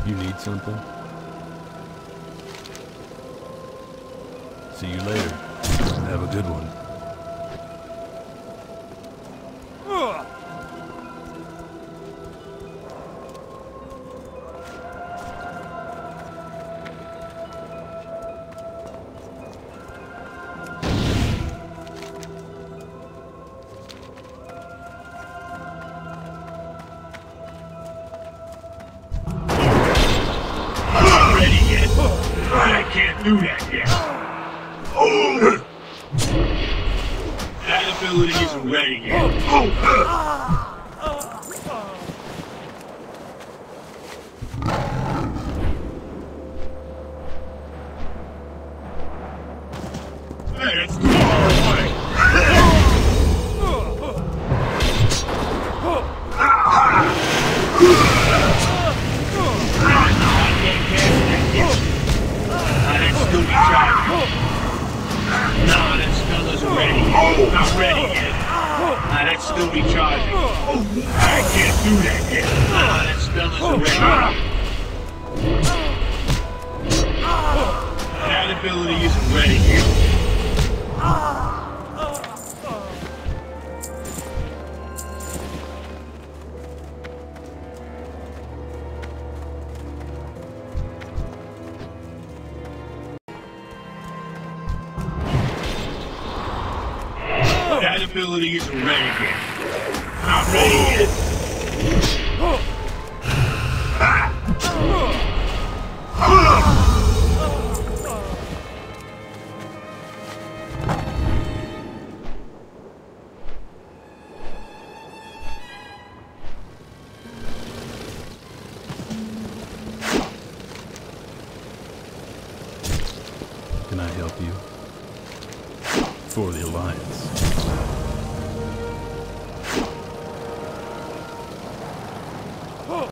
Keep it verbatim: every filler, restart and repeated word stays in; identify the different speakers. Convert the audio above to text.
Speaker 1: You need something? See you later. Have a good one.
Speaker 2: I can't do that yet. Oh. That ability isn't ready yet. Oh. Hey, it's far away. Still be charged. Nah, that spell isn't ready. Oh, not ready yet. Nah, that's still be charging. Oh, I can't do that yet. Nah, that spell isn't ready. That ability isn't ready yet. That ability isn't ready yet. Not ready yet.
Speaker 1: Can I help you? For the Alliance.